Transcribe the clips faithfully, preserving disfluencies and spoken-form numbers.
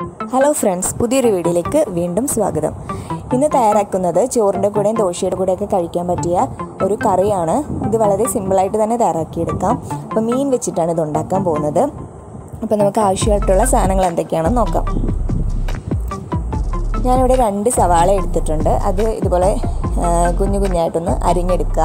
Hello friends, പുതിയൊരു വീഡിയോയിലേക്ക് വീണ്ടും സ്വാഗതം. ഇന്ന് തയ്യാറാക്കുന്നത് ചോറിൻ്റെ കൂടെയും ദോശയുടെ കൂടെയൊക്കെ കഴിക്കാൻ പറ്റിയ ഒരു കറിയാണ്. ഇത് വളരെ സിമ്പിളായിട്ട് തന്നെ തയ്യാറാക്കിയെടുക്കാം. അപ്പോൾ മീൻ വെച്ചിട്ടാണ് ഇത് ഉണ്ടാക്കാൻ പോകുന്നത്. അപ്പോൾ നമുക്ക് ആവശ്യമായിട്ടുള്ള സാധനങ്ങൾ എന്തൊക്കെയാണെന്ന് നോക്കാം. ഞാനിവിടെ രണ്ട് സവാള എടുത്തിട്ടുണ്ട്. അത് ഇതുപോലെ കുഞ്ഞു കുഞ്ഞായിട്ടൊന്ന് അരിഞ്ഞെടുക്കുക.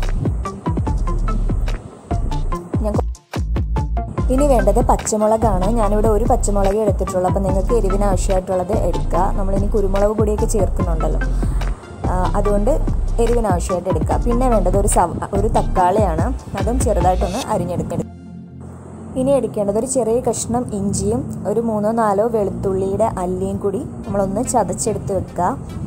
ഇനി വേണ്ടത് പച്ചമുളകാണ്. ഞാനിവിടെ ഒരു പച്ചമുളക് എടുത്തിട്ടുള്ളൂ. അപ്പോൾ നിങ്ങൾക്ക് എരിവിന് ആവശ്യമായിട്ടുള്ളത് എടുക്കുക. നമ്മളിനി കുരുമുളക് പൊടിയൊക്കെ ചേർക്കുന്നുണ്ടല്ലോ, അതുകൊണ്ട് എരിവിന് ആവശ്യമായിട്ട് എടുക്കുക. പിന്നെ വേണ്ടത് ഒരു സവ ഒരു തക്കാളിയാണ്. അതും ചെറുതായിട്ടൊന്ന് അരിഞ്ഞെടുക്കണം. ഇനി എടുക്കേണ്ടത് ഒരു ചെറിയ കഷ്ണം ഇഞ്ചിയും ഒരു മൂന്നോ നാലോ വെളുത്തുള്ളിയുടെ അല്ലിയും കൂടി നമ്മളൊന്ന് ചതച്ചെടുത്ത് വെക്കുക.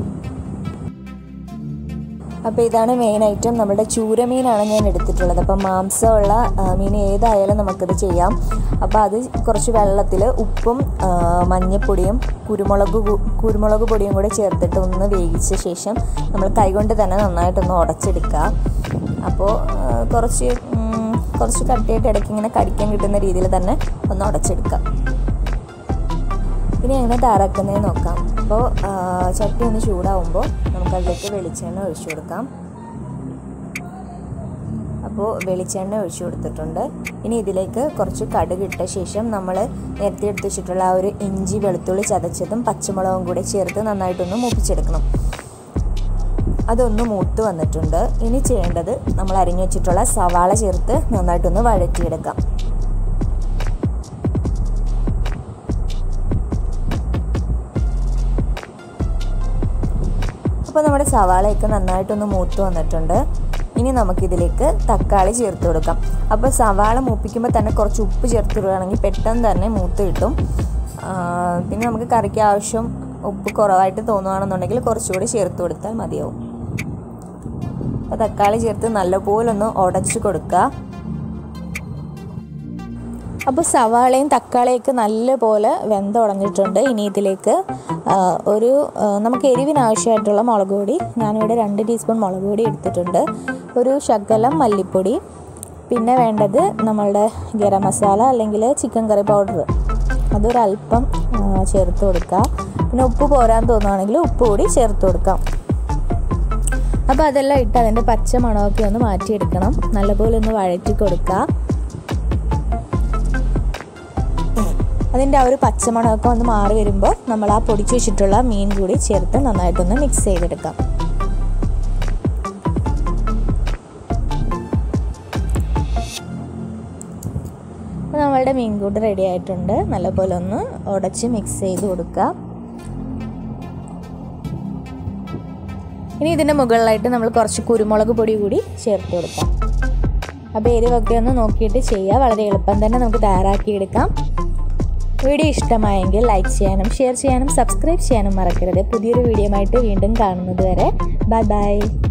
അപ്പോൾ ഇതാണ് മെയിൻ ഐറ്റം. നമ്മുടെ ചൂരമീനാണ് ഞാൻ എടുത്തിട്ടുള്ളത്. അപ്പം മാംസമുള്ള മീൻ ഏതായാലും നമുക്കിത് ചെയ്യാം. അപ്പോൾ അത് കുറച്ച് വെള്ളത്തിൽ ഉപ്പും മഞ്ഞൾപ്പൊടിയും കുരുമുളക് കുരുമുളക് പൊടിയും കൂടെ ചേർത്തിട്ട് ഒന്ന് വേവിച്ച ശേഷം നമ്മൾ കൈകൊണ്ട് തന്നെ നന്നായിട്ടൊന്ന് ഉടച്ചെടുക്കുക. അപ്പോൾ കുറച്ച് കുറച്ച് കട്ടിയായിട്ട് ഇടയ്ക്ക് ഇങ്ങനെ കടിക്കാൻ കിട്ടുന്ന രീതിയിൽ തന്നെ ഒന്ന് ഉടച്ചെടുക്കുക. ഇനി എങ്ങനെ തയ്യാറാക്കുന്നതെന്ന് നോക്കാം. അപ്പോൾ ചട്ടി ഒന്ന് ചൂടാവുമ്പോൾ നമുക്കതിലേക്ക് വെളിച്ചെണ്ണ ഒഴിച്ചു കൊടുക്കാം. അപ്പോൾ വെളിച്ചെണ്ണ ഒഴിച്ചു കൊടുത്തിട്ടുണ്ട്. ഇനി ഇതിലേക്ക് കുറച്ച് കടുക് ഇട്ട ശേഷം നമ്മൾ നേരത്തെ എടുത്ത് വെച്ചിട്ടുള്ള ആ ഒരു ഇഞ്ചി വെളുത്തുള്ളി ചതച്ചതും പച്ചമുളകും കൂടെ ചേർത്ത് നന്നായിട്ടൊന്ന് മൂപ്പിച്ചെടുക്കണം. അതൊന്ന് മൂത്ത് വന്നിട്ടുണ്ട്. ഇനി ചെയ്യേണ്ടത് നമ്മൾ അരിഞ്ഞു വെച്ചിട്ടുള്ള സവാള ചേർത്ത് നന്നായിട്ടൊന്ന് വഴറ്റിയെടുക്കാം. അപ്പോൾ നമ്മുടെ സവാളയൊക്കെ നന്നായിട്ടൊന്ന് മൂത്ത് വന്നിട്ടുണ്ട്. ഇനി നമുക്കിതിലേക്ക് തക്കാളി ചേർത്ത് കൊടുക്കാം. അപ്പോൾ സവാള മൂപ്പിക്കുമ്പോൾ തന്നെ കുറച്ച് ഉപ്പ് ചേർത്തിടുകയാണെങ്കിൽ പെട്ടെന്ന് തന്നെ മൂത്ത് കിട്ടും. പിന്നെ നമുക്ക് കറിക്ക് ആവശ്യം ഉപ്പ് കുറവായിട്ട് തോന്നുകയാണെന്നുണ്ടെങ്കിൽ കുറച്ചുകൂടി ചേർത്ത് കൊടുത്താൽ മതിയാവും. അപ്പോൾ തക്കാളി ചേർത്ത് നല്ലപോലെ ഒന്ന് ഉടച്ച് കൊടുക്കുക. അപ്പോൾ സവാളയും തക്കാളിയൊക്കെ നല്ലപോലെ വെന്തുടഞ്ഞിട്ടുണ്ട്. ഇനി ഇതിലേക്ക് ഒരു നമുക്ക് എരിവിന് ആവശ്യമായിട്ടുള്ള മുളക് പൊടി, ഞാനിവിടെ രണ്ട് ടീസ്പൂൺ മുളക് പൊടി എടുത്തിട്ടുണ്ട്. ഒരു ശകലം മല്ലിപ്പൊടി, പിന്നെ വേണ്ടത് നമ്മളുടെ ഗരം മസാല അല്ലെങ്കിൽ ചിക്കൻ കറി പൗഡർ, അതൊരല്പം ചേർത്ത് കൊടുക്കുക. പിന്നെ ഉപ്പ് പോരാൻ തോന്നുകയാണെങ്കിൽ ഉപ്പ് കൂടി ചേർത്ത് കൊടുക്കാം. അപ്പോൾ അതെല്ലാം ഇട്ട് അതിൻ്റെ പച്ച മണമൊക്കെ ഒന്ന് മാറ്റിയെടുക്കണം. നല്ലപോലെ ഒന്ന് വഴറ്റി കൊടുക്കുക. അതിൻ്റെ ആ ഒരു പച്ചമണമൊക്കെ ഒന്ന് മാറി വരുമ്പോൾ നമ്മൾ ആ പൊടിച്ച് വെച്ചിട്ടുള്ള മീൻ കൂടി ചേർത്ത് നന്നായിട്ടൊന്ന് മിക്സ് ചെയ്തെടുക്കാം. അപ്പോൾ നമ്മളുടെ മീൻ കൂടി റെഡി ആയിട്ടുണ്ട്. നല്ലപോലെ ഒന്ന് ഉടച്ച് മിക്സ് ചെയ്ത് കൊടുക്കുക. ഇനി ഇതിൻ്റെ മുകളിലായിട്ട് നമ്മൾ കുറച്ച് കുരുമുളക് പൊടി കൂടി ചേർത്ത് കൊടുക്കാം. അപ്പോൾ എരിവൊക്കെ ഒന്ന് നോക്കിയിട്ട് ചെയ്യുക. വളരെ എളുപ്പം തന്നെ നമുക്ക് തയ്യാറാക്കിയെടുക്കാം. വീഡിയോ ഇഷ്ടമായെങ്കിൽ ലൈക്ക് ചെയ്യാനും ഷെയർ ചെയ്യാനും സബ്സ്ക്രൈബ് ചെയ്യാനും മറക്കരുത്. പുതിയൊരു വീഡിയോ ആയിട്ട് വീണ്ടും കാണുന്നത് വരെ ബൈ ബൈ.